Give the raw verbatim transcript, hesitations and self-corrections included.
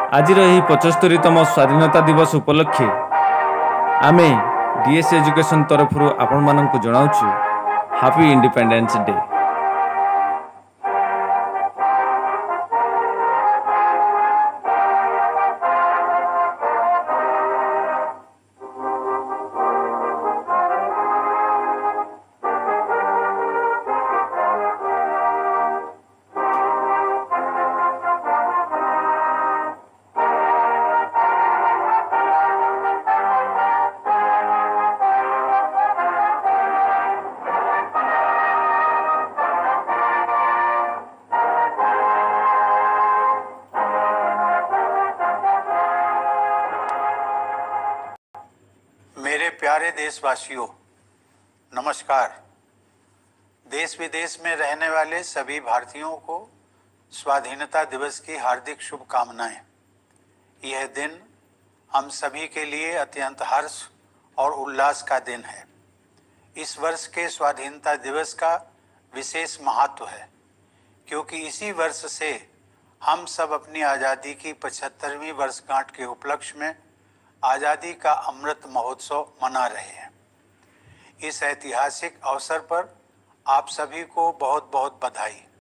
आज पचस्तरीतम स्वाधीनता दिवस उपलक्षे आमे डीएस एजुकेशन तरफ आपण मानक जनाऊँ हैप्पी इंडिपेंडेंस डे। मेरे प्यारे देशवासियों, नमस्कार। देश विदेश में रहने वाले सभी भारतीयों को स्वाधीनता दिवस की हार्दिक शुभकामनाएं। यह दिन हम सभी के लिए अत्यंत हर्ष और उल्लास का दिन है। इस वर्ष के स्वाधीनता दिवस का विशेष महत्व है क्योंकि इसी वर्ष से हम सब अपनी आज़ादी की पचहत्तरवीं वर्षगांठ के उपलक्ष्य में आज़ादी का अमृत महोत्सव मना रहे हैं। इस ऐतिहासिक अवसर पर आप सभी को बहुत बहुत बधाई।